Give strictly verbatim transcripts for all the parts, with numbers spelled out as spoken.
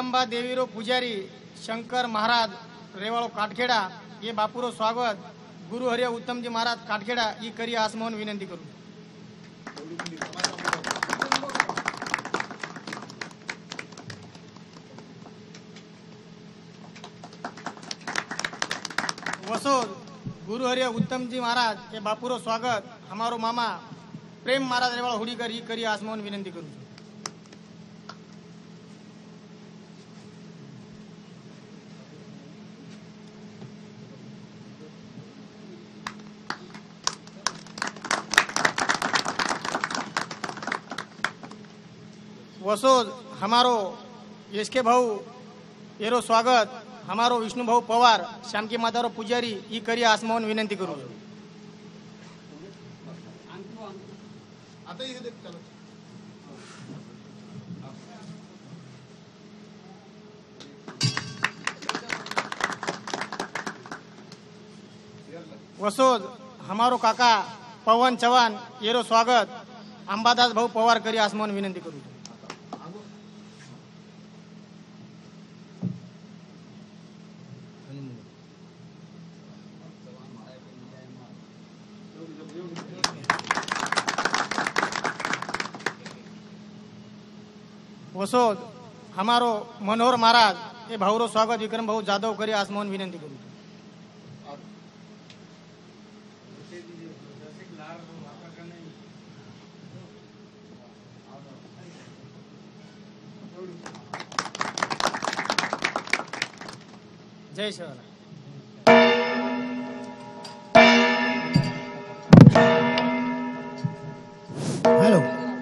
जगदंबा देवीरो पुजारी शंकर महाराज रेवाळो काटखेडा ये बापूरो स्वागत गुरु हरिया उत्तमजी महाराज काटखेडा ही करी आसमोन विनंती करू. वसोद गुरु हरिया उत्तमजी महाराज ये बापूरो स्वागत हमारो मामा प्रेम महाराज रेवाळा हुडीकर ही करी आसमोन विनंती करू. वसोद हमारो एसके भाऊ येरो स्वागत हमारो विष्णु भाऊ पवार श्यामकी मातारो पुजारी ही करी आसमोन विनंती करू. वसोद हमारो काका पवन चव्हाण येरो स्वागत अंबादास भाऊ पवार करी आसमोन विनंती करू. वसोद हमारो मनोहर महाराज ये भाऊरो स्वागत विक्रम भाऊ जादव करी आसमोन विनंती करू. जय शिवराय. हेलो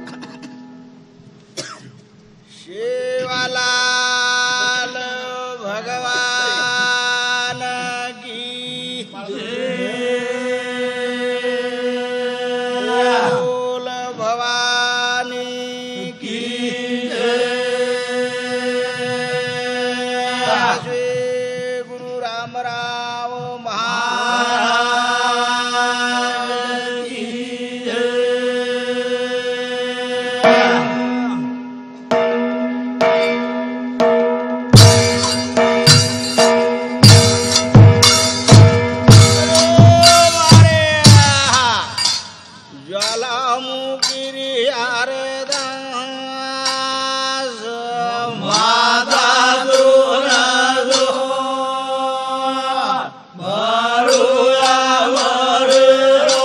शिवलाल भगवान की बोल भवानी की श्री गुरु राम राव महाराज की ज्वालामुखी हरदास माता दुराजो मरुया मरुरो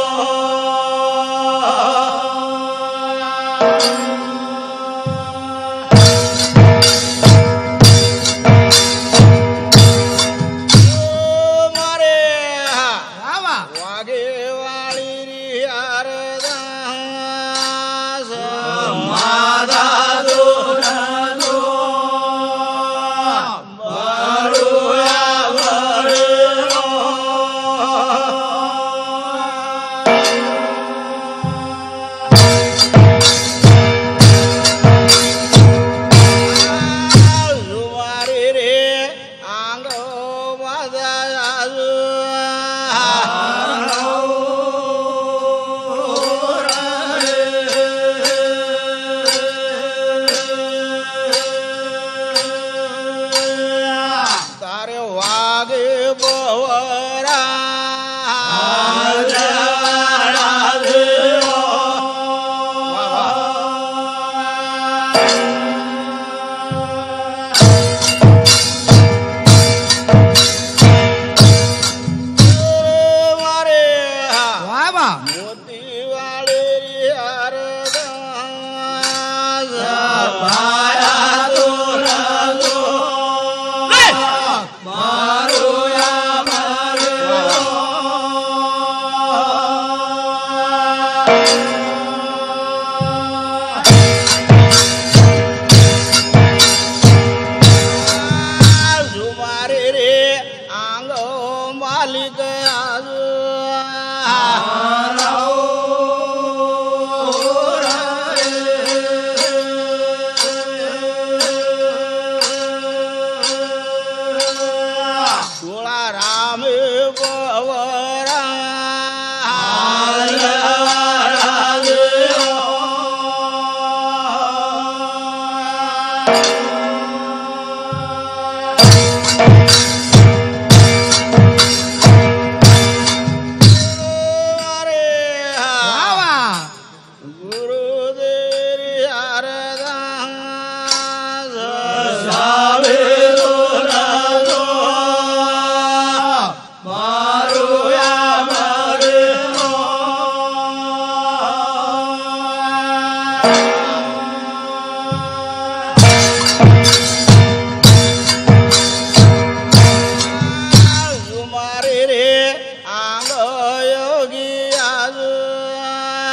मारे वागे वाली री हरदास माता दुराजो मरुया मरुरो जुमारी रे आंगो मदाजू तारे वागे बोवरा मारे मोती वाले हरदास माया दुराजो मरुया मरुरो जुमारे रे आंगो मालिक आजू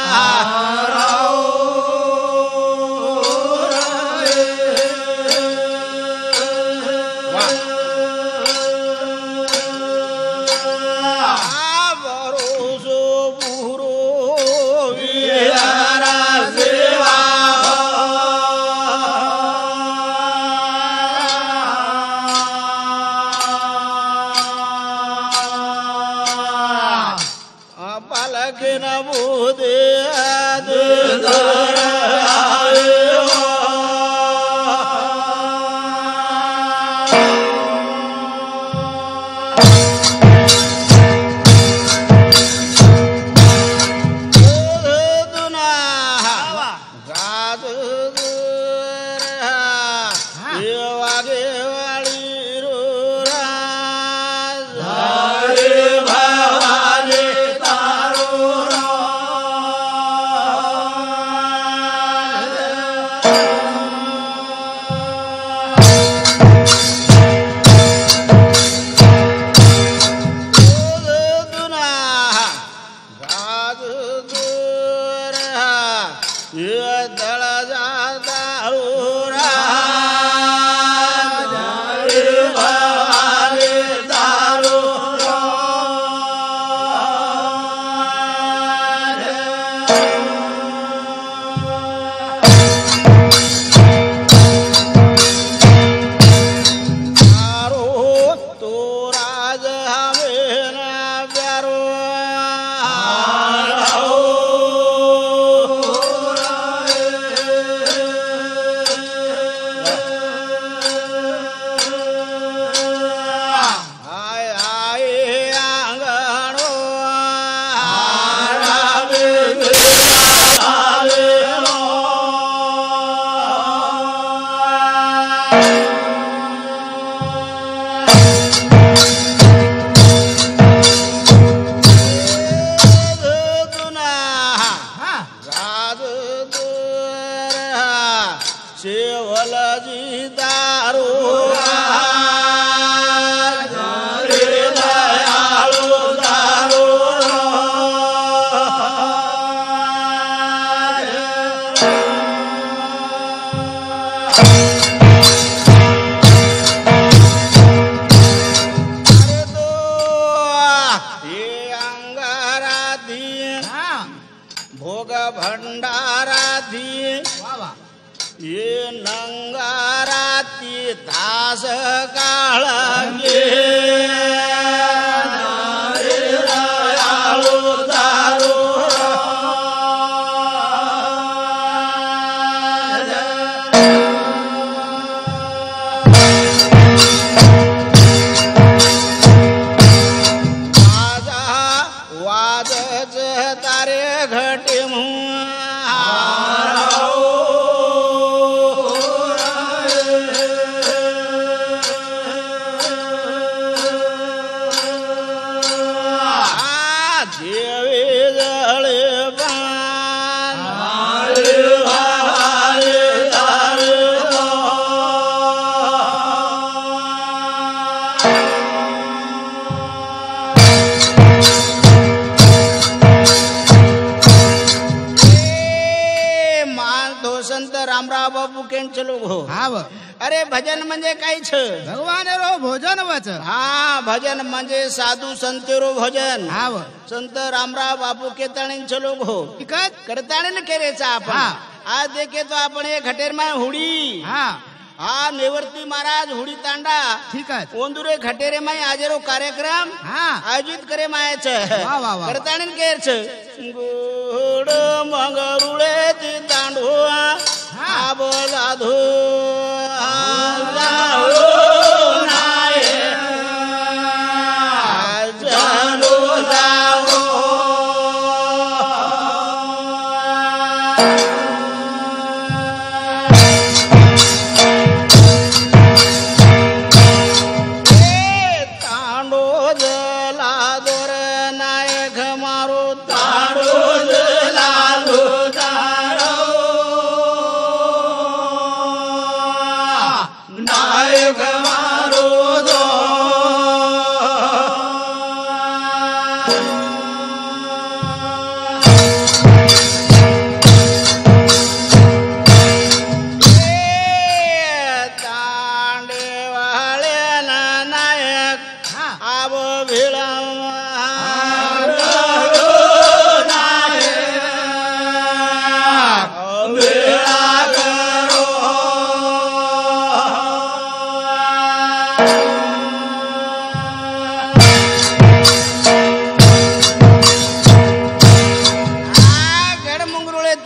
भोग भंडाराधी ये नंगाराती तास काळगे रामराव बापू केन चलो हो हाव अरे भजन म्हणजे काय छ भगवान रो भोजन वच हा भजन म्हणजे साधू संतेरो भजन हाव संत रामराव बापू के तणे चलो हो इकत करताणे न केरेचा आपण आज देखे तो आपण एक खटेर में हुडी हा हा नेवर्ती महाराज हुडी तांडा ठीक आहे ओंदुरे खटेरे में आजरो कार्यक्रम हा आयोजित करे मायच वा वा वा करताणे न केरच गोड मंगरुळे ती तांडुआ हा बोला धो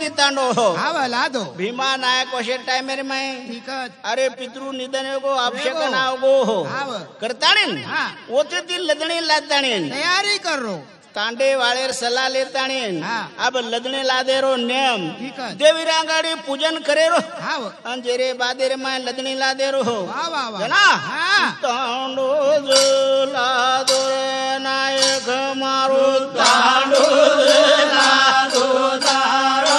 ती तांडो हा वा लादो भीमा नायक वशे टाइमेर माय ठीक अरे पितृ निधन वेगो अभिषेक नावगो हा व करताणीन हा ओते ती लदणी लादताणीन तयारी कर रो तांडे वाळेर सल्ला लेताणीन हा अब लदणी लादेरो नियम ठीक देवीरांगाडी पूजन करेरो हा व अंजेरे बादेरे माय लदणी लादेरो वा वा वा जना हा तांडो जला दोरे नायक मारो तांडो जला दो दारो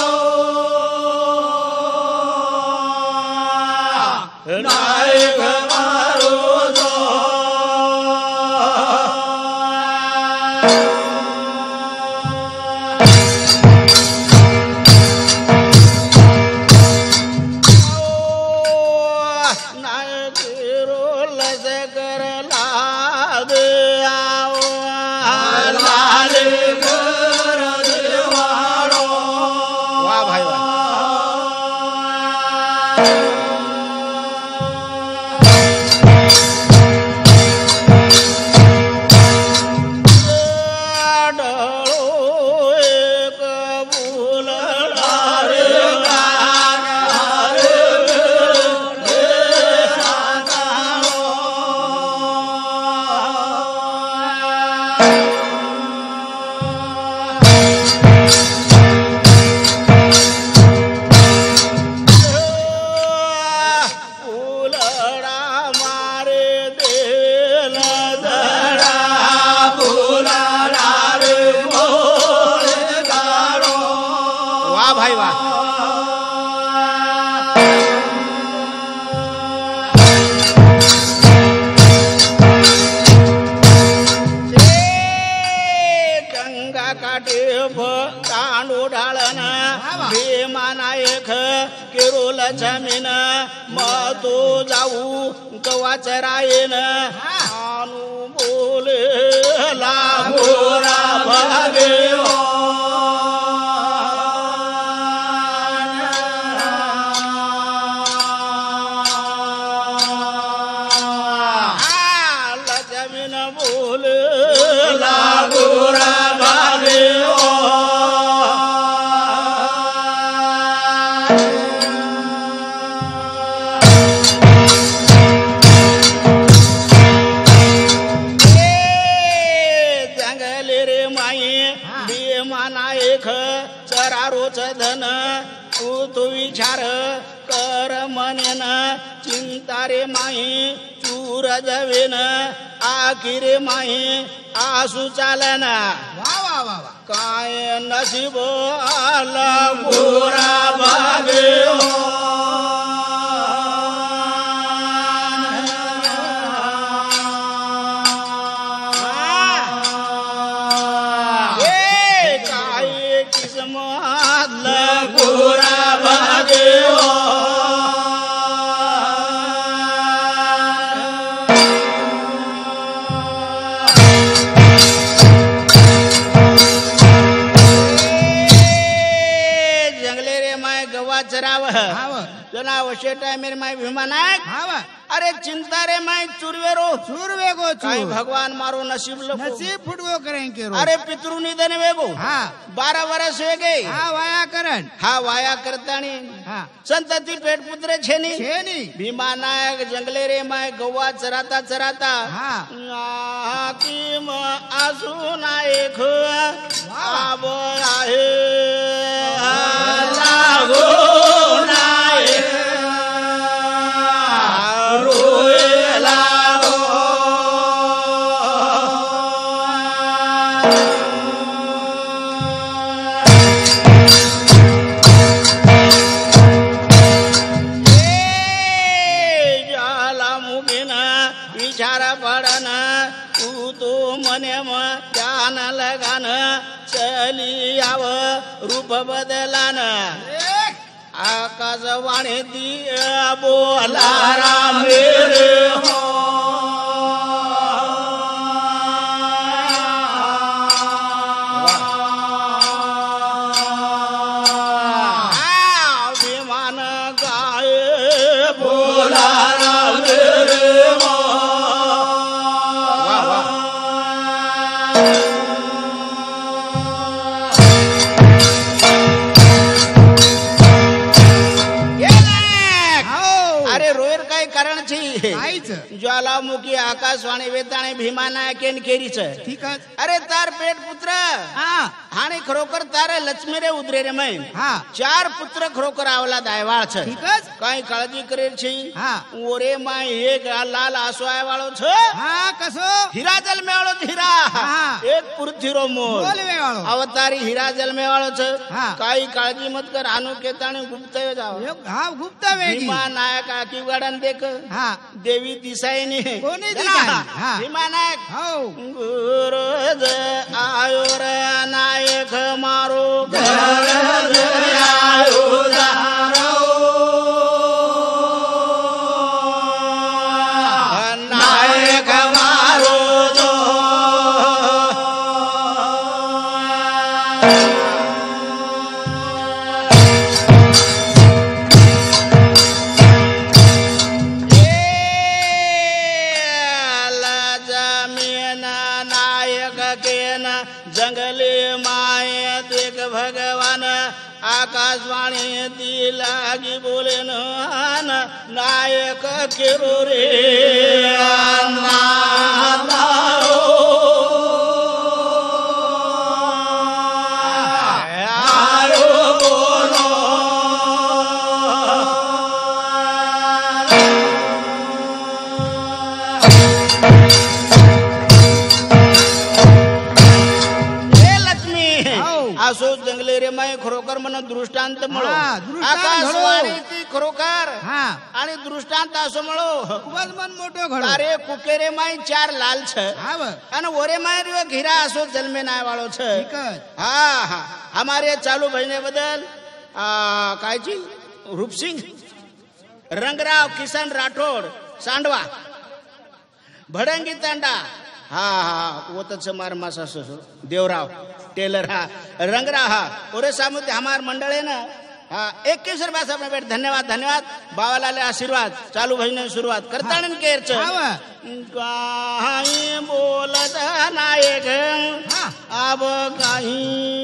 नायक मारो दो नायक रोल से कर लाद आओ लाल कर देवारो वाह भाई वाह भाई वाह गंगा काटे तांडू ढाळन भीमा नायक किरोल जमीन मतो जाऊ गवाच रायन आणू बोले लागोरा भागे चरारोच धन तू तो विचार कर मनेन चिंता रे माही चूर जवेन आखिरे माही आसू चालन वा वा वा काय नसीब आला गोरा भागे गोरा भागे जंगले रे माय गवा चराव जना वशे टाइमेर माय भीमा नायक अरे चिंता रे माय चुरवेरो चुरवे गो काय भगवान मारो नसीब लो नसीब फुटवो करें के रो अरे पितृ निधन वेगो हा बारह वर्ष हो गए हा वाया करण हा वाया करतानी हा संतती पेट पुत्र छेनी छेनी भीमा नायक जंगले रे माय गवा चराता चराता हा किम आसू नायक आब आहे लागो नायक रोए लागो विचार पडन तू तो मने म ध्यान लगान चली याव रूप बदलान आकाश वाणी दिया बोला राम रे हो विमान गाय बोला राम रे हो ज्वालामुखी आकाशवाणी वेताणे भीमानायक केन केरीच ठीक आहे अरे तार पेट पुत्र हा आणि खरोखर तारे लक्ष्मी रे उदरे रे मै हा चार पुत्र खरोखर आवला दायवाळ छ ठीक आहे काही काळजी करेल छी हा ओरे माय एक लाल आसवाय वाळो छ हा कसो हीरा जल मेवाळो हीरा हा. एक पृथ्वीरो मोल बोल वेवाळो अवतारी हीरा जल मेवाळो छ हा. काही काळजी मत कर आनु केताणे गुप्तवे जाव एक- हा गुप्ता वेगी भीमा नायक आकी गाडन देख हा देवी दिसायनी कोणी दिसायनी? हा. भीमा नायक हो गुरुज आयो रे नायक मारो नायक मारो जो नायक केन जंगले माय देख भगवान आकाशवाणी दी लागी बोले नायक केरो रे असो जंगले रे माय खरोखर मन दृष्टांत मळो हा, दृष्टांत आकाशवाणीची खरोखर हा आणि दृष्टांत असो मळो खूपच मन मोठो घडो अरे कुकेरे माय चार लाल छ हा ब आणि ओरे माय रे घिरा असो जन्मे नाय वाळो छ ठीक आहे हा हा हमारे चालू बहिणे बदल आ, कायची रूपसिंग रंगराव किसन राठोड सांडवा भडंगी तांडा हा हा वो तो मार मासा देवराव टेलर हा रंगराव हा ओरे सामुद्य हमार मंडळ है ना हा एक केसर बास अपने बैठ धन्यवाद धन्यवाद बावालाले आशीर्वाद चालू भजन सुरुवात करताणन केरच काही बोलत नायक अब काही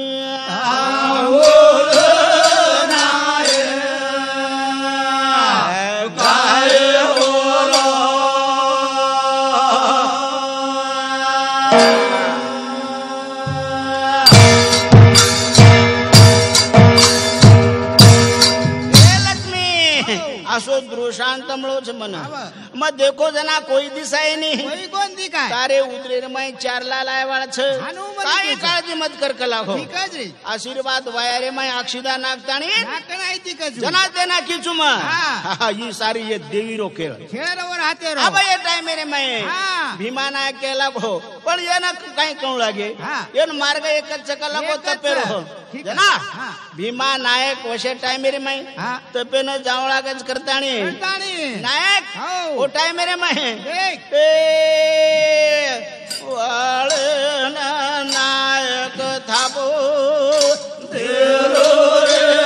असो दृशांत मळोच मन मग देखो जना कोई दिसाय नाही कोई कोण दी काय तारे उतरे रे मै चार लाल आय वाळ छ हनुमान काय दी छ. काळजी मत कर कला हो ठीक आहे रे आशीर्वाद वाया रे मै अक्षिदा नागताणी नाक नाही ती कजू जना देना किचू म हा. हा ही सारी ये देवी रो खेळ खेळवर हाते रो अब ये टाइम रे मै हा. भीमा नायक केला हो पण ये ना काय कळू लागे हा. ये मार्ग एकच चकला को एकच. तपे रो ठीक जना आहे. हा. भीमा नायक वशे टाइम रे मै हा. तपे न जावळागच करताणी करताणी नायक हो. ओ टाइम रे मै देख ए वाळन नायक थापो देरो रे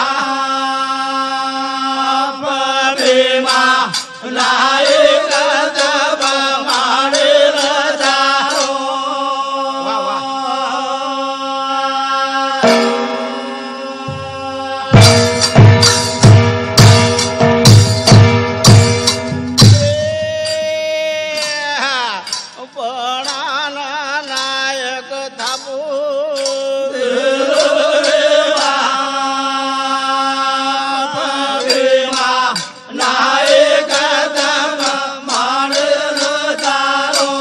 बाप भीमा नायक तब मारे रजारो वा वा नायक थापो नायक तब मान दारो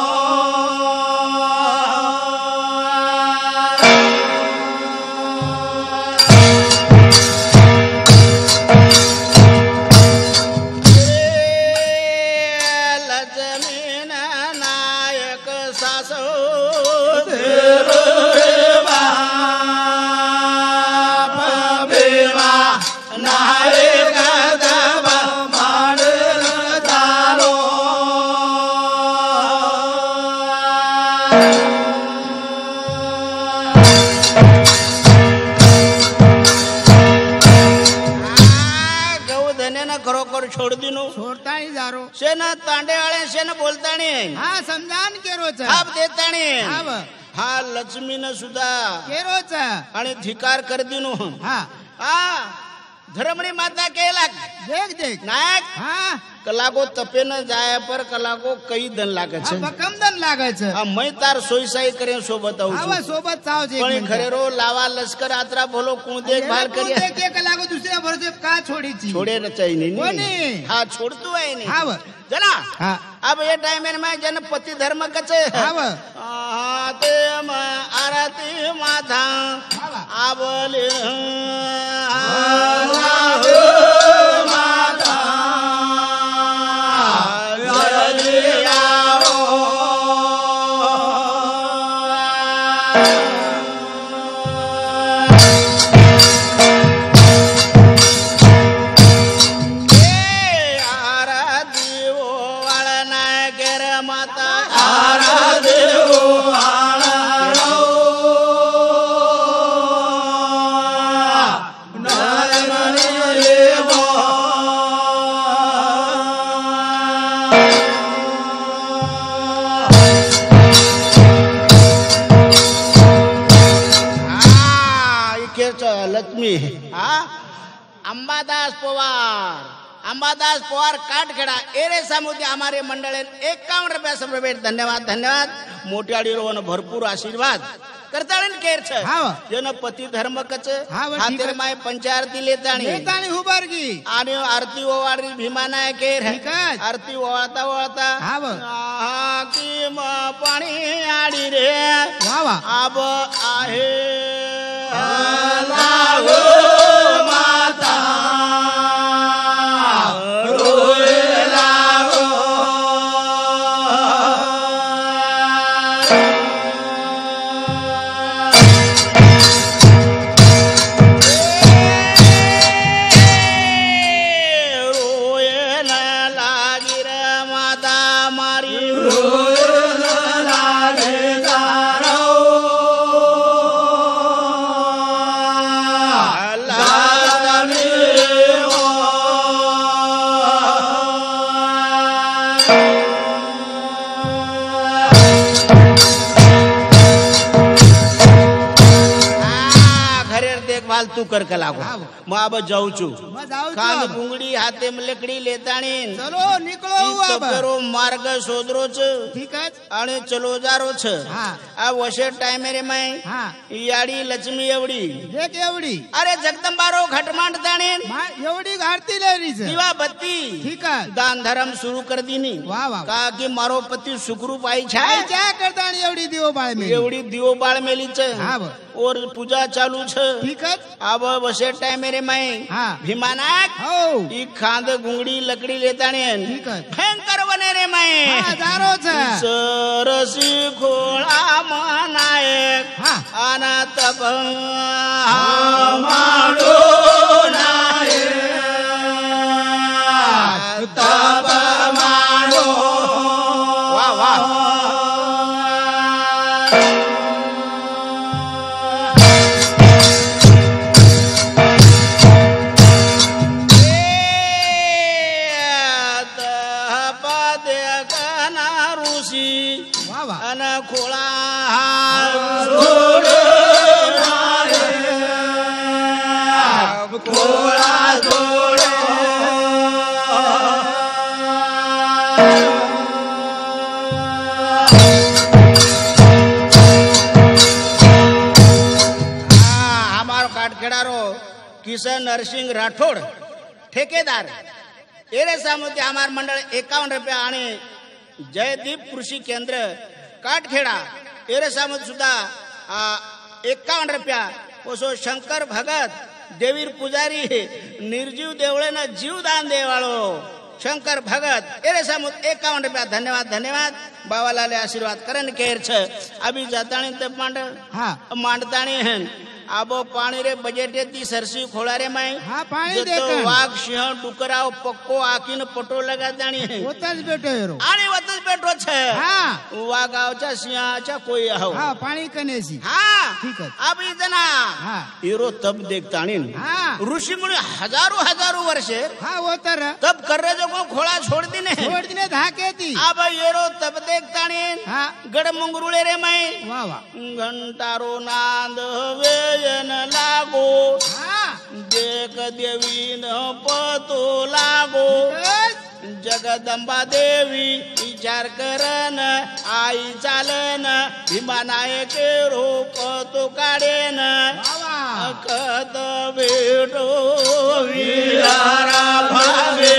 लक्ष्मीन नायक सासो नायक तब मान दारो गौधनेनं खरोखर छोड दिनो सोडताणी जारो शेन तांडेवाळे शेन बोलताणी हा समजान केरोच थाप देताणी हा ब हा लक्ष्मीनं सुद्धा केरोच आणि धिकार कर दिनो हा हा धर्मणी माता केला देख देख नायक હા કલાકો તપે ન જાય પર કલાકો કઈ દન લાગે છે આ બકમદન લાગે છે આ મય તાર સોયસાઈ કરે સો બતાવું આવા છું સોબત સાવ છે પણ ખરેરો લાવા લશ્કર આતરા બોલો કોણ દેખભાલ કરી કે કલાકો દુસરા ભરોસે કા છોડી છી છોડે ન ચાઈ કોની? નહીં હા છોડતું હોય નહીં હાવ जना હા अब ये टाइम में जन पति धर्म कचे હાવ ते आरती माथा आवले माता लक्ष्मी हाँ अंबादास पवार अंबादास पवार काटखेडा एरे सामुद्री हमारे मंडळे एकावन्न रुपया शंभर भेट धन्यवाद धन्यवाद मोठ्याडी रोवन भरपूर आशीर्वाद करताळन केर छ हाव जन पति धर्म कच हाव, ठीक हातेर आहे. माय पंचारती लेताणी नेतानी उभारगी आणि आरती ओवाळी भीमाना केर ठीक आहे. आरती ओवाळता ओवाळता हाव. आहा की म पाणी आडी रे वा वा आब आहे लावो माता रोए लावो रोए न लागी रे माता मारी रोए न लागे तारो देखभाल तू कर कलाको हाव. मग अब जाऊ छू मैं जाऊ खांद છું बुंगडी हाते में लकडी लेताणी चलो निकलो अब करो मार्ग शोधरो छ ठीक है आणि चलो जारो छ हा आ वशे टाइम रे मै हा याडी लक्ष्मी एवढी देख एवढी अरे जगदंबारो घटमांड ताणी मा- एवढी घालती लेरी છે दिवा बत्ती ठीक है दान धर्म शुरू कर दीनी वाह वाह का की मारो पती सुखरूप आई काय छाय क्या करता आणि एवढी दिवो बाळ में एवढी दिवो बाळ मेली छ हा ब और पूजा चालू छ ठीक है अब वशे टाइम रे मै हा भीमानाक हो ई खांद गुंगडी लकडी लेताणी ठीक है भयंकर बने रे मै हा जारो છે सरसी खोळा मनायक हा अनाथ माडो नाय तप माडो वा वा वा वा अन खोळा खोळा जोड हमारो काटखेडारो किशन नरसिंह राठोड ठेकेदार एरे सामुद्री हमार मंडळ एकावन्न रुपया आणि जयदीप कृषी केंद्र काटखेडा एरे सामुद्री सुद्धा एकावन्न रुपया ओसो शंकर भगत देवीर पुजारी निर्जीव देवळे न जीवदान देवाळो शंकर भगत एरे सामुद एकावन्न रुपया धन्यवाद धन्यवाद बाबालाले आशीर्वाद करन केर छ अभी जाताणी ते मांड हा मांडताणी हन आबो पाणी रे बजेटे ती सरसी खोळा रे माय हा पाणी जतो देखन वाघ सिंह डुकराव पक्को आकीन पटो लगाताणी होतच बेटो हेरो आणि वतच बेटो छ हा वाघावच्या सिंहाच्या कोई आहो हा पाणी कनेसी हा ठीक आहे. अभी जना हा हिरो तब देखताणी हा ऋषी मुनी हजारो हजारो वर्षे हा होतर तब कर रहे जो को खोळा छोड़ दीने छोड़ दिने धाके ती अब येरो तब देखताणी हा गड मंगरुळे रे माय वा वा घंटारो नांद वेयन लागो हा देख देवी न पतो लागो जगदंबा देवी विचार करन आई चालन भीमा नायक रूप तो काढेन अकत भेटो विहारा भावे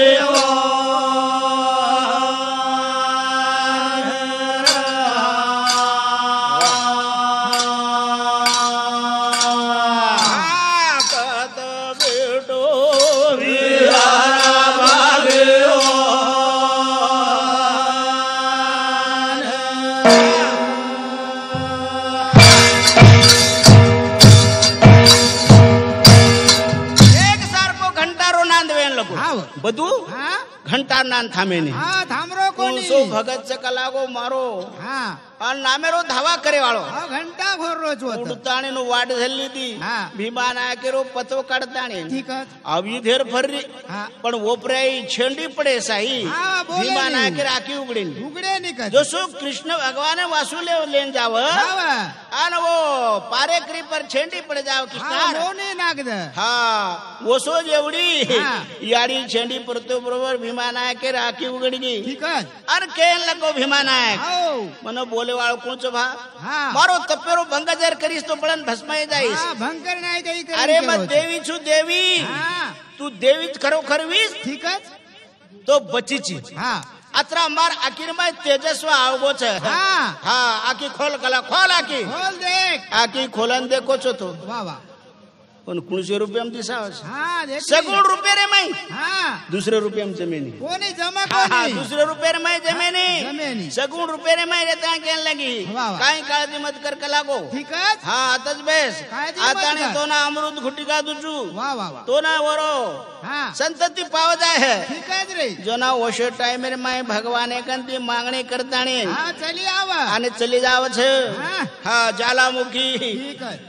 બધું ઘંટા નાન થામે ની હા થામરો કોની સો ભગત ચ કલાગો મારો હા અને નામેરો ધાવા કરે વાળો હા ઘંટા ભરરો છો તો ઉડતાણી નું વાડ ધરી દી હા ભીમા નાયકેરો પતો કાઢતાણી ઠીક આવી ધેર ફરી હા પણ વોપરાઈ છેંડી પડે સાઈ હા બોલે ભીમા નાયકે રાખી ઉગડી ઉગડે ની કર જો શું કૃષ્ણ ભગવાને વાસુદેવ લેન જાવ હા અને વો પારેકરી પર છેંડી પડે જાવ હા કૃષ્ણ મોને નાખ દે હા ઓસો જેવડી હા યાડી છેંડી પડતો બરોબર ભીમા નાયકે રાખી ઉગડી ગઈ ઠીક અરે કેન લગો ભીમા નાયક આવો મને બોલે વાળો કોણ છો ભા હા મારો તપેરો ભંગાજર કરીશ તો બળન ભસ્માઈ જાઈશ હા ભંકર નાય કઈ કરી અરે મત દેવી છું દેવી હા તું દેવી જ ખરો ખરવીશ ઠીક તો બચી છી હા અતરા માર આખીરમાં તેજસ્વ આવગો છે હા હા આખી ખોલ કલા ખોલ આખી બોલ દેખ આખી ખોલન દેખો છો તો વાહ વાહ પણ કુણસે રૂપિયા દિશા છે હા દેખ સગુણ રૂપિયા રે મઈ હા दूसरे रुपये में जमीनी કોની જમા हाँ, हाँ, કોની दूसरे रुपये में जमीनी जमीनी। सगुण रुपये में रहता है कहने लगी वाह, वाह। काई काळजी मत कर कलागो ઠીક हाँ आताच बेस काळजी मत आता कर। तो ना अमृत घुटी का दुचू વાહ વાહ વાહ तो ना वरो હા संतति पाव जाय है ઠીક જ રે जो ना ओशे टाइम में माय भगवान कंती मांगणी करताणी હા ચલી આવા आणि चली जाव छे हाँ। हाँ ज्वालामुखी ઠીક જ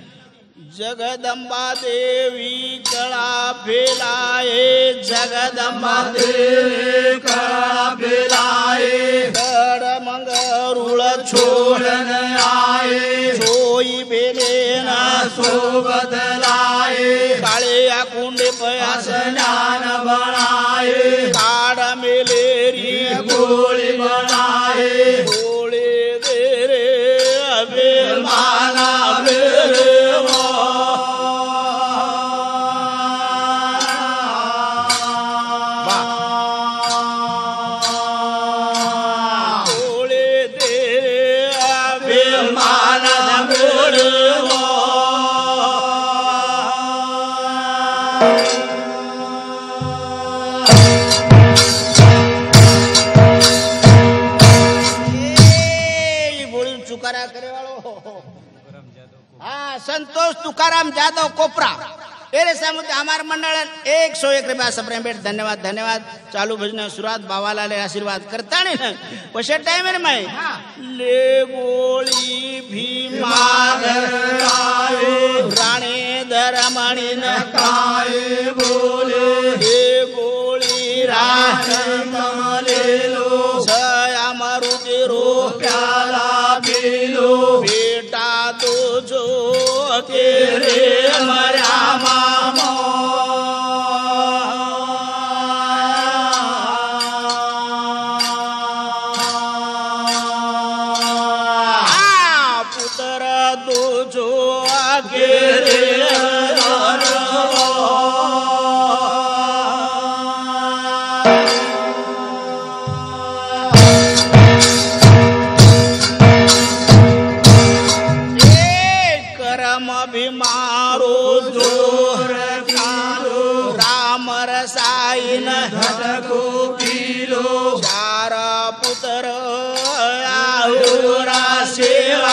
जगदंबा देवी कळा फेलाए जगदंबा देवी कळा फेलाए दड मंगरुळ छोडन आए सोई बेलेना सोबत लाए काळे कुंडे पयास ज्ञान बनाए काड मेलेरी गोळी बनाए गोळे दे रे अबे माना बेरे संतोष तुकाराम जादव कोपरा तेरे सामने हमारे मंडल एक सौ एक रुपया सप्रेम भेट धन्यवाद धन्यवाद चालू भजन सुरात बावाला ले आशीर्वाद करता नहीं पशे टाइम में मैं ले गोली भीमा राणे धरमणि न काय बोले ले गोली राज कमले लो सया मारुति रो प्याला पीलो बेटा तो जो तेरे मरा मामो पुत्र दो जो आगे रे मारो जोर कालो राम रसायन धटको पीलो चार पुत्र आहुरा सेवा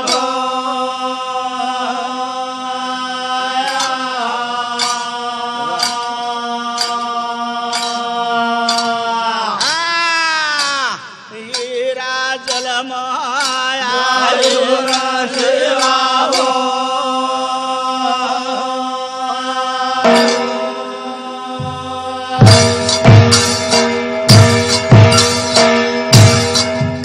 जल माया सेवा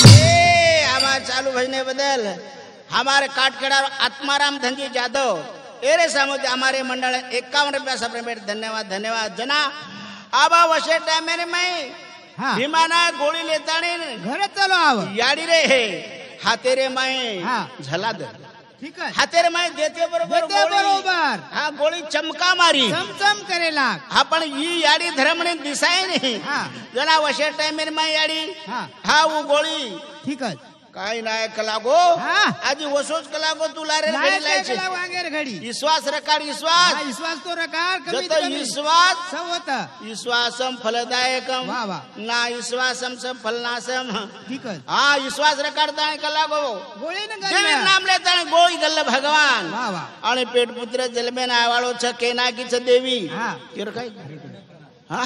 हमारे काटखेड़ा आत्माराम धनजी जादव एरे सामोते हमारे मंडल एकावन रुपया सपने पेट धन्यवाद धन्यवाद जना आबा वशे टाइम मेरे मैं हाँ भीमाना गोळी लेता नहीं घरे चलो आव याडी रे हा तेरे माय हाँ. झला दे ठीक आहे हा तेरे माय देते बरोबर देते गोळी. बरोबर. हा गोळी चमका मारी चमचम करेला हा पण ही याडी धर्मने दिसाय नाही हा जना वशे टाइम मेरे माय याडी हा हा वो गोळी ठीक आहे काय नाही कलागो हा. आजी वसोच कलागो तुला रे लाय घडी लायचे लागला वांगेर घडी विश्वास रकार हा विश्वास विश्वास तो रकार कमीत जत कमी विश्वास सवत विश्वासम फलदायकम वा वा ना विश्वासम सम फलनासम ठीक आहे हा विश्वास रकारता कलागो गोळी न જેને गल्ला નામ લેતા ગોળી ગલ્લ ભગવાન वा वा અને પેટ પુત્ર જલમે ના વાળો છે કેનાકી છે દેવી હા કેર કઈ હા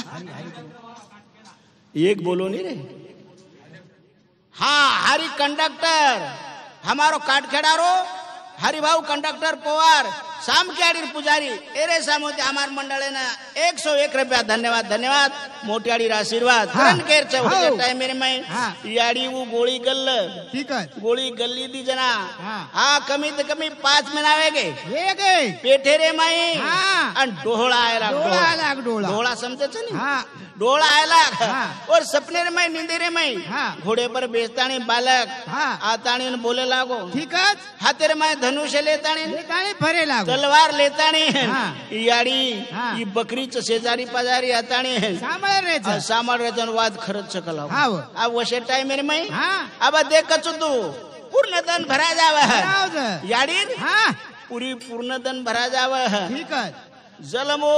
એક બોલો નહીં રે हाँ हरी कंडक्टर हमारो काटखेड़ारो हरिभाऊ कंडक्टर पवार शाम के आड़ी पुजारी एरे सामोते हमार मंडळे ना एक सौ एक रुपया धन्यवाद धन्यवाद मोठी आड़ी आशीर्वाद हाँ. करण केर छे हाँ. टाइम मेरे में हाँ. याड़ी वो गोळी गल्ल ठीक आहे गोळी गल्ली दी जना हाँ. हाँ कमीत कमी पाच महिनावेगे हे गे पेठे रे माई हाँ. आणि डोहळा आयला डोळा आला डोळा डोहळा समजे छे ने हा डोळा आयला हाँ. और सपने में नींदे रे में हाँ. घोड़े पर बेचतानी बालक हा आतानी ने बोले लागो ठीक आहे हाथेर में धनुष लेतानी लेतानी फरे लागो तलवार लेतानी हाँ. याडी हाँ. ई बकरी च शेजारी पाजारी आतानी सांभाळ रे आ, सामार रजन वाद खरच सकला हाव आ वशे टाइम मेरे में हा अब देख कचू तू पूर्ण धन भरा जावे राव जा याडी हा पूरी पूर्ण धन भरा जावे ठीक आहे जलमो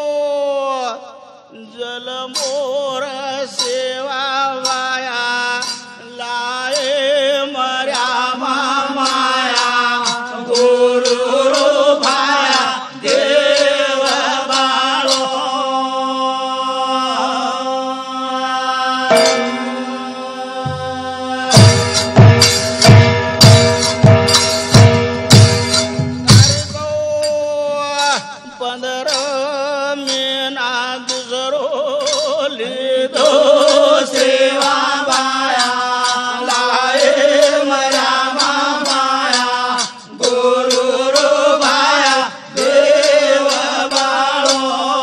जलमोर सेवा वाया लाए मर्या माया गुरु भाया देव बाळो पंधरा मेना दुसरो लिदो सेवा बाया लाए मरा माया गुरु रो भाया देव बाळो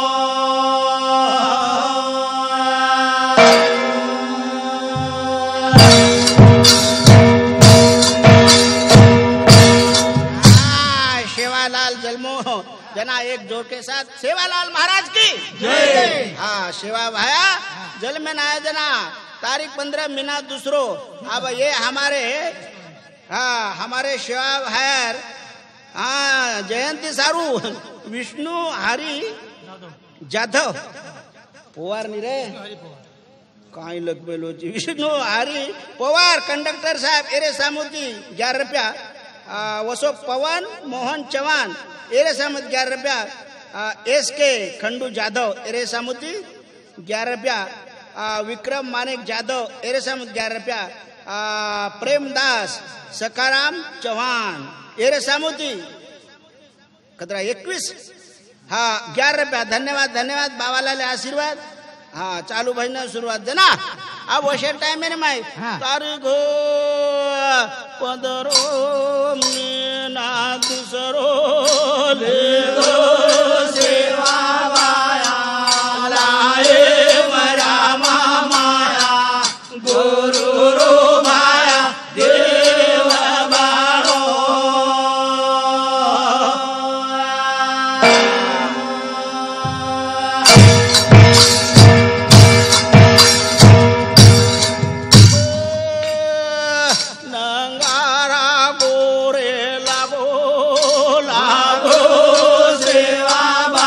आ, सेवालाल जलमो जना एक जोर के साथ सेवालाल महाराज की जय हाँ सेवा भाया जल में ना जना तारीख पंद्रह मीना दूसरो अब ये हमारे हाँ हमारे सेवा भायर हाँ जयंती सारू विष्णु हरी जाधव पवार नहीं रे काई लग पेलो जी विष्णु हरी पवार कंडक्टर साहब एरे सामुती ग्यारह रुपया आ, वसो पवन मोहन चौहान एरे सामुत ग्यारह रुपया एस के खंडू जाधव एरे सामुती ग्यारह रुपया आ, विक्रम मानिक जाधव एरे सामुत ग्यारह रुपया आ, प्रेमदास सकाराम चौहान एरे सामुती कतरा एकवीस हाँ ग्यारह रुपया धन्यवाद धन्यवाद बाबालाले आशीर्वाद हाँ चालू भाई ने शुरुआत जना अब वशे टाइम में माई हाँ. तारीख पंदरो मीना दूसरो ले दो सेवा माया लाए मरा माया गुरु रो भाया देव बाळो नंगारा गोरे लागो लागो सेवा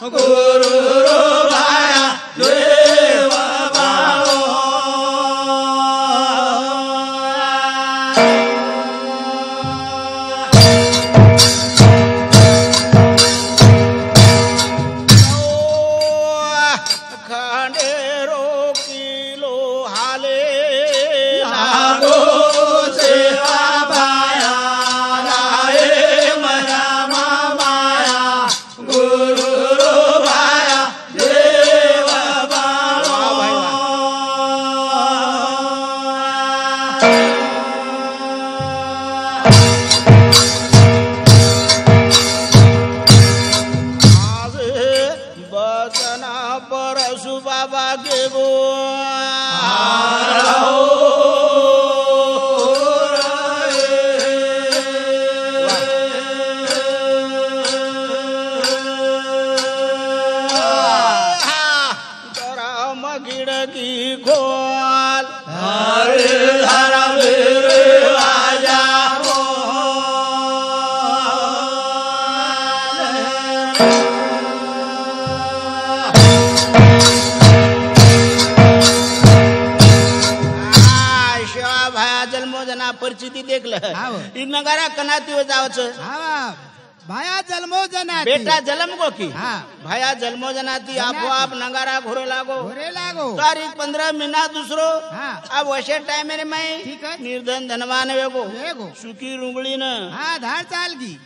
परिस्थिती देखलं हाव. नगारा कनाती जावच हा भाया जन्मो जना बेटा जलम गो की हा भाया जन्मो जनाती आपो आप नगारा घोरो लागो घोरे लागो तारीख पंद्रह महीना दूसरो हा अब वैसे टाइम में मैं ठीक है निर्धन धनवान वेगो वेगो सुखी रुंगली न हा धाड चालगी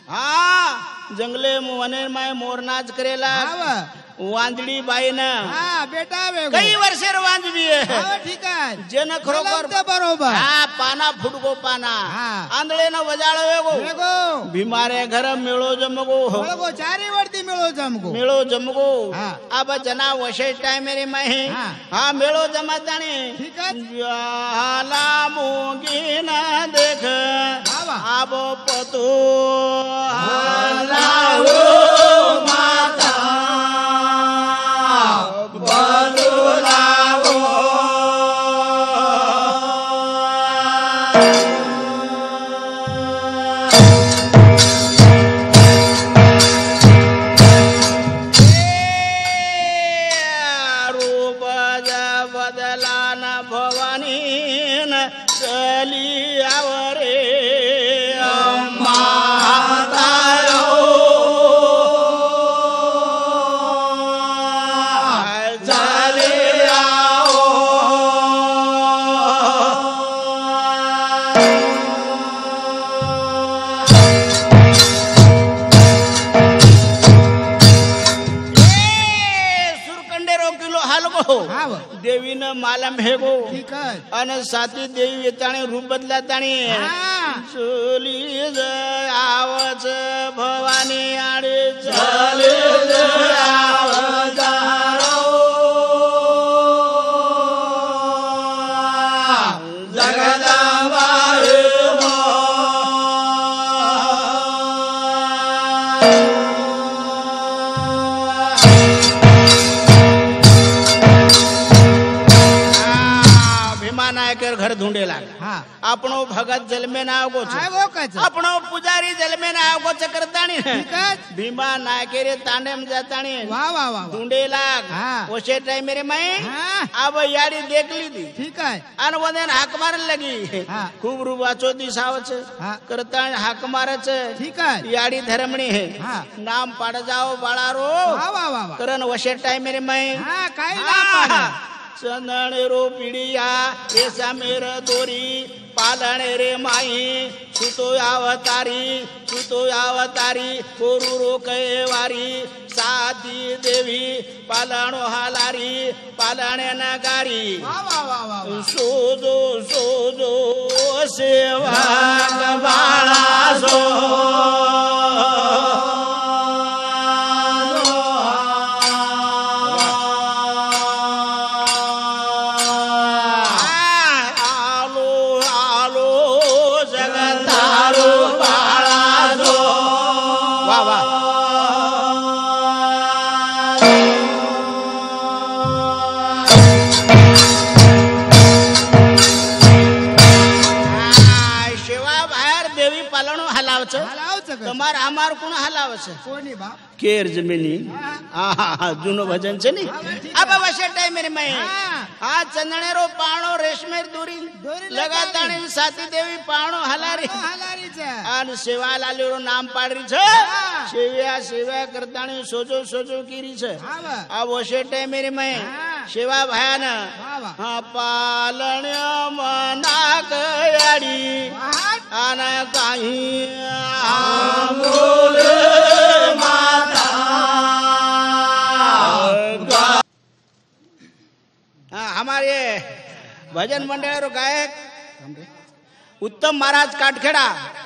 हा जंगले वने माय मोर नाच करेला हाव वांदडी बाई न हा बेटा वेगो कई वर्षेर वांजबी हाव ठीक आहे जन खरोखर ते बरोबर हा पाना फुटगो पाना हा आंधळे न वजाळ वेगो वेगो भीमारे घर मेळो जमगो बळगो चारी वरती मिळो जमगो मेळो जमगो हा. अब जना वशे टाइम मेरे मैं हा. हा मेळो जमाताने ठीक आहे जाला मुंगी न देख वावा. अब पतो हाव देवीनं मालम हेगो ठीक आहे आणि साती देवी येताने रूप बदलाताने हा चली आवच भवानी आणि चली जगदंबा नायकर घर ढूंढे लाग हा आपणो भगत जलमे ना आवगो काय वो कच आपणो पुजारी जलमे ना आवगो करतानी ठीक आहे भीमा नायकेरे तांडेम जातानी वा वा वा वा. ढूंढे लाग हा ओसे टाइम मेरे मैं हा अब यारी देख ली थी ठीक आहे आणि वदेन हाक मारन लगी हा. खूप रुबाचो दिसावच हा करता हाक मारच ठीक आहे याडी धर्मणी है हा नाम पाड जाओ बाळारो वा वा वा वा करन वसे टाइम मेरे मैं हा काय ना पाडा चंदन रो पिडिया रेसा मेर दोरी पालन रे माई सुतो अवतारी सुतो अवतारी कोरू रो कैवारी साती देवी पालणो हालारी पालणे नगारी वा वा वा वा वा. सोजो सोजो सेवा बाळा सो कसं? તમારે અમાર કોણ હલાવે છે કોની બાપ? કેર જમીની હા હા હા જૂનો ભજન છે ને આ બાબા શેટાઈ મેરી મેં હા. આ ચંદણેરો પાણો રેશમેર દોરી દોરી લગાતાણી સાતી દેવી પાણો હલારી હાલારી છે. અને સેવા લાલીરો નામ પાડરી છે હા. સેવ્યા સેવા કરતાણી સોજો સોજો કીરી છે હા વાહ. આ વશેટાઈ મેરી મેં હા. સેવા ભયાન વાહ વાહ. હા પાલણ્ય મના કયાડી વાહ. આના કાહી આમોલ हाँ हमारे भजन मंडल गायक उत्तम महाराज काटखेड़ा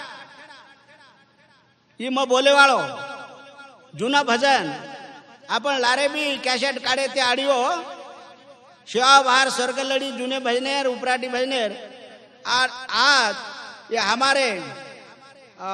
ये मैं बोले वालों जूना भजन अपन लारे भी कैसेट काढ़े ते आडियो शिवा बाहर सर्कल लड़ी जूने भजनेर उपराटी भजनेर और आज ये हमारे आ,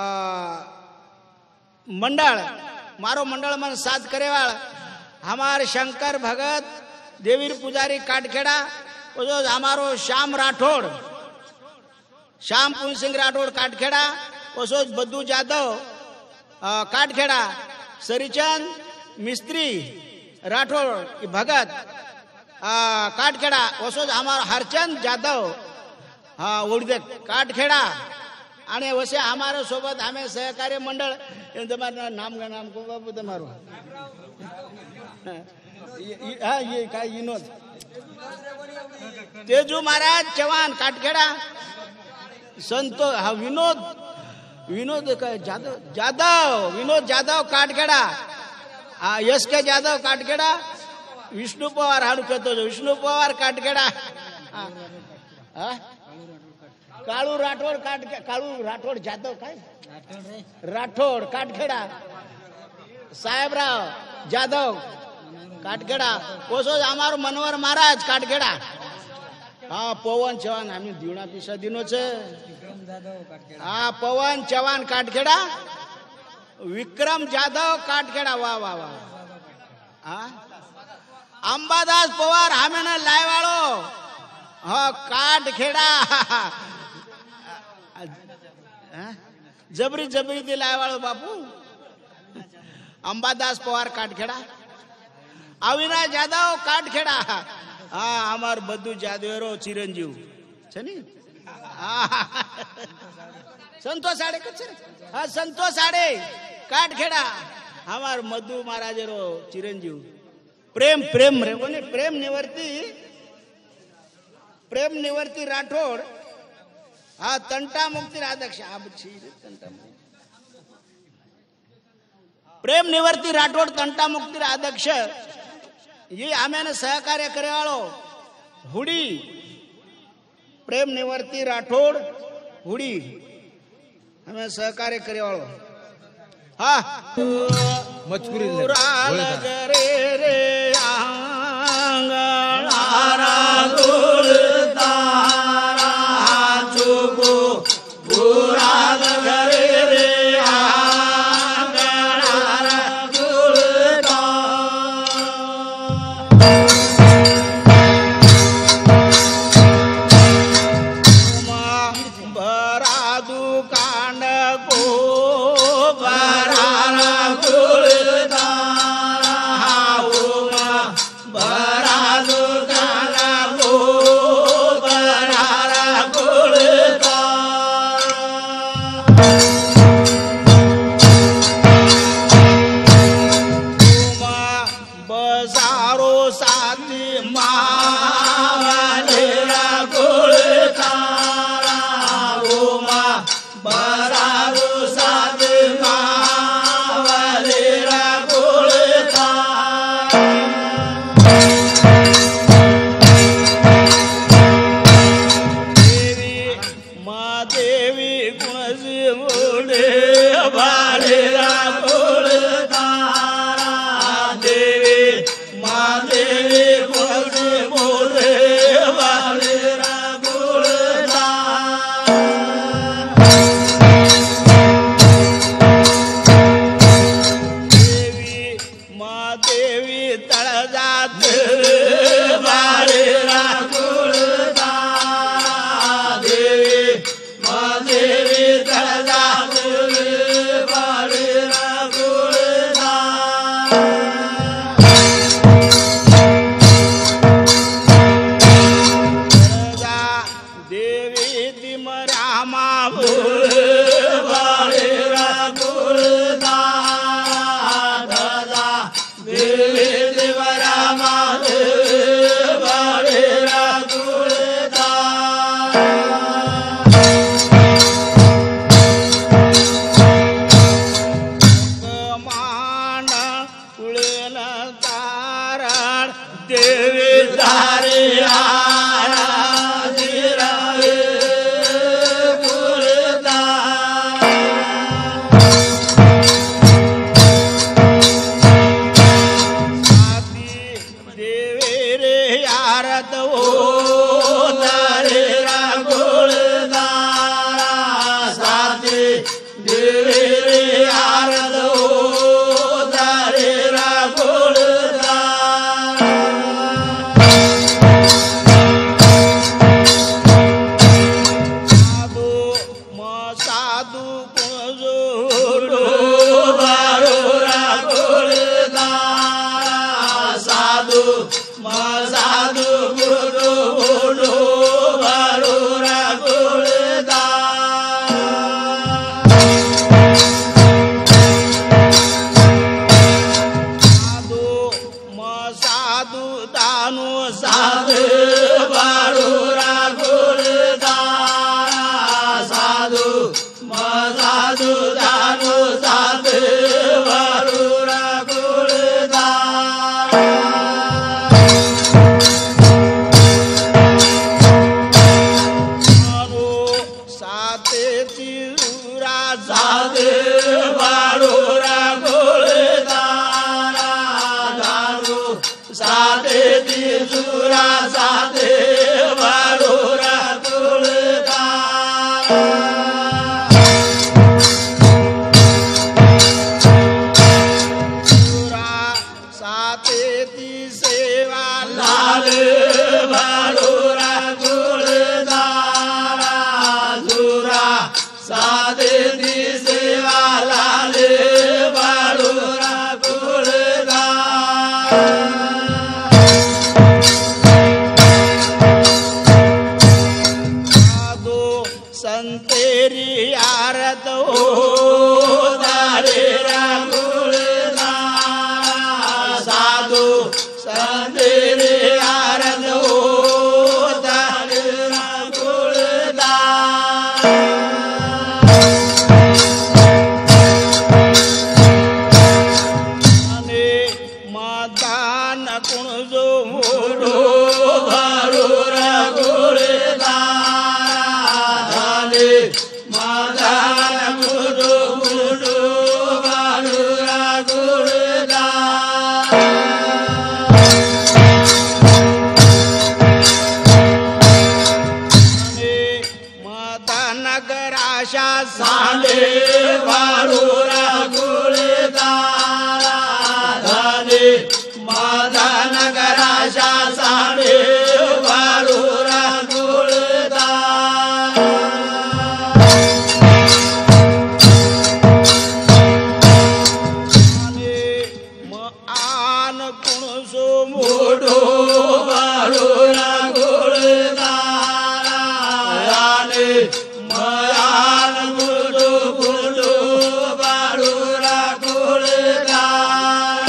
मंडल मारो मंडल मन साथ करे वाल हमारे शंकर भगत देवीर पुजारी काटखेड़ा वो जो हमारो श्याम राठौड़ श्याम पुन सिंह राठौड़ काटखेड़ा वो जो बद्दू जादव काटखेड़ा सरीचंद मिस्त्री राठौड़ भगत काटखेड़ा वो जो हमारा हरचंद जादव हाँ उड़दे काटखेड़ा आणि वसे हमारे सोबत हमें सहकार्य मंडळ तुम्हारा नाम का नाम को बाबू तुम्हारो हाँ ये काय विनोद तेजू महाराज चव्हाण काटखेड़ा संतो हाँ विनोद विनोद काय जादव जादव विनोद जादव काटखेड़ा हाँ यश के जादव काटखेड़ा विष्णु पवार हारू कहतो विष्णु पवार काटखेड़ा हाँ काळू राठोड काट काळू राठोड जाधव काय राठोड काटखेड़ा साहेबराव जाधव काटखेड़ा ओसो हमारो मनोहर महाराज काटखेड़ा हाँ पवन चव्हाण आम्ही दिवणा पिसा दिनो छे हाँ पवन चव्हाण काटखेड़ा विक्रम जाधव काटखेड़ा वाह वाह वाह हाँ अंबादास पवार हमें ना लाय वालो हाँ काटखेड़ा जबरी जबरी थी लाय वालो बापू अंबादास पवार काटखेड़ा अविनाश जादव काटखेड़ा हाँ हमार बद्दू जादवेरो चिरंजीव છે ને संतोष साड़े कच्चे हाँ संतोष साड़े काटखेड़ा हमार मधु महाराजेरो चिरंजीव प्रेम प्रेम रे कोने प्रेम निवर्ती प्रेम निवर्ती राठौड़ हाँ तंटा मुक्ति अध्यक्ष प्रेम निवर्ती राठौड़ तंटा मुक्ति अध्यक्ष ये हमें सहकार्य करे वालो हुडी प्रेम निवर्ती राठौड़ हुडी हमें सहकार्य करे वालो हाँ मजबूरी रे रे आंगणारा देवी तळजा देवे देवरा महादेव रा कुळदार मान कुळन तारण देवे धारे आळा दिरावे कुळदार साती देवे रे आरत ओ तारे रा कुळदार साती देवे रे आरत ओ तारे रा कुळदार साधू म साधू कुळजोडो बारो रा कुळदार साधू म साधू कुळजोडो बारो रा कुळदार साधू म साधू दानु साधू बारो रा कुळदार साधू म साधू दानु साधू बारो रा कुळदार दानु साते तिरुरा साधू बारो रा कुळदार दानु साते तिरुरा साधू बारो रा कुळदार सुरा साते ती सेवा लाल बारो रा कुळदार सुरा साते ती सेवा लाल बारो रा कुळदार साधू संतेरी आरत ओ तारे रा कुळदार साधू संतेरी आरत ओ तारे रा कुळदार आणि मदान कुणजो मोडो बारो रा कुळदार आणि मदान कुणजो मोडो बारो रा कुळदार आणि मदान गराशा सांडे बारो रा कुळदार आणि मदान गराशा सांडे बारो रा कुळदार आणि म आन कुणसो मोडो बारो रा कुळदार आणि म आन मोडो मोडो बारो रा कुळदार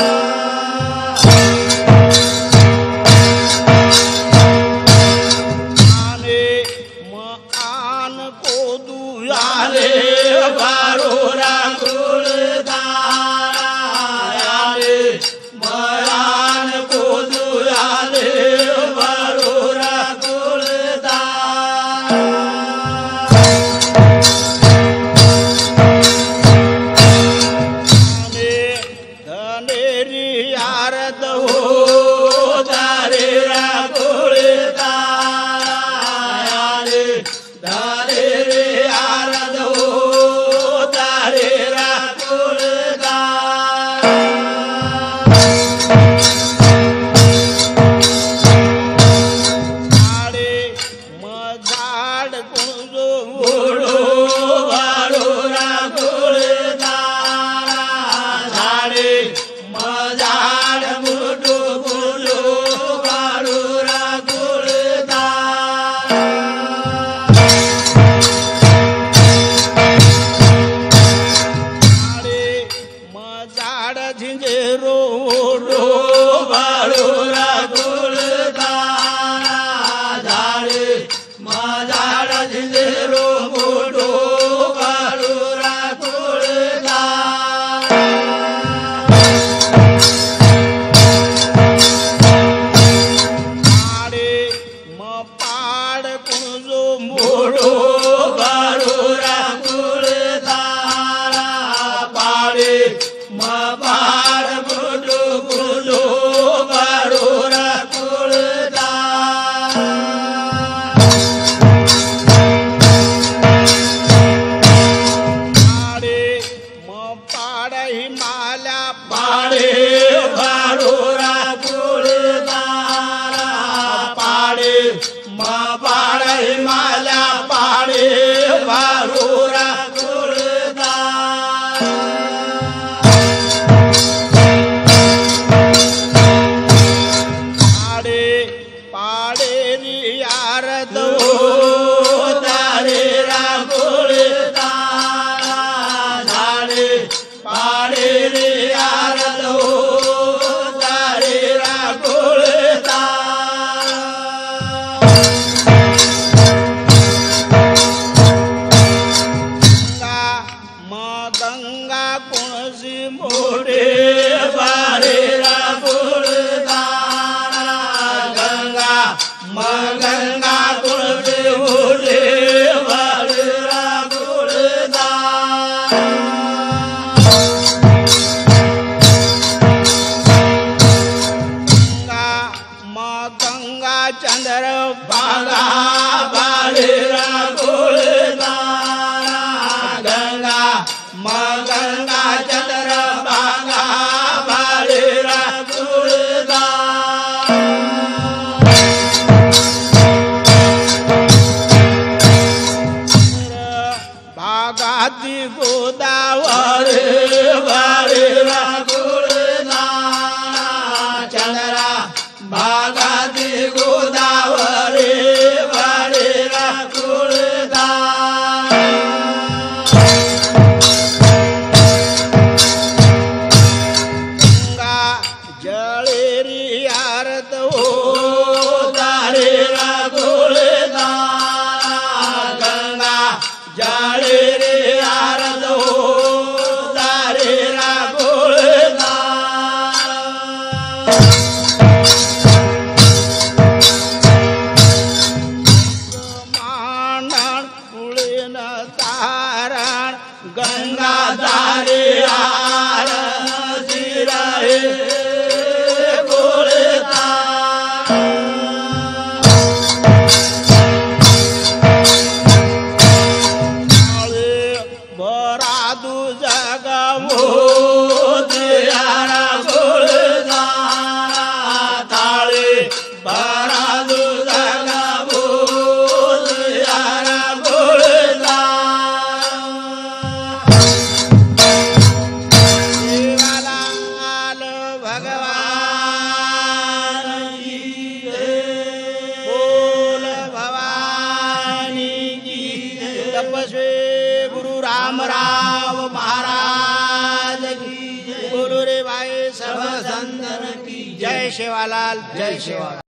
आणि म आन कोदू आले बारो रा कुळदार आणि म आन कोदू आले बारो रा कुळदार आणि धनेरी आरत हो तारे रा कुळदार आणि धनेरी आरत हो तारे रा कुळदार आणि म झाड कुणजो मोडो बारो रा कुळदार झाडे म झाड मोडो बाळूरा कुळदारा झाडे माझाड झिंजेरो मोठो बाळूरा कुळदारा पाडे म पाड कुंजो मोठो बाळूरा कुळदारा पाडे म पाड मोठो कुंजो बाळूरा कुळदारा पाडे म पाड हिमालया पाडे बाळूरा कुळदारा पाडे म पाड हिमालया पाडे बाळूरा कुळदारा पाडे पाडे रियारद तारे रा कुळदारा झाडे पाडे रियारद तारे रा कुळदारा म गंगा कुणसी मोठे बारे रा कुळदारा गंगा म गंगा कुणसी मोठे बारे रा कुळदारा गंगा म गंगा चंद्र भागा बारे रा कुळदारा गंगा म गंगा चंद्र भागा बारे रा कुळदारा भागाती गोदावरी बारे रा कुळदारा चंद्रा भागाती गोदावरी बारे रा कुळदारा गंगा जळेरी आरत हो तारे रा कुळदारा गंगा जळेरी आरत हो तारे रा कुळदारा मांडण कुळीन तारण गंगा दारे आर जिराहे कुळदारा बरादू जगमो दियारा कुळदारा ताळे बरादू जगमो दियारा कुळदारा शिवलाल भगवान की जय बोल भवानी की जय तपस्वी गुरु रामराव महाराज की जय बोलो रे भाई सब संतन की जय सेवालाल जय सेवालाल।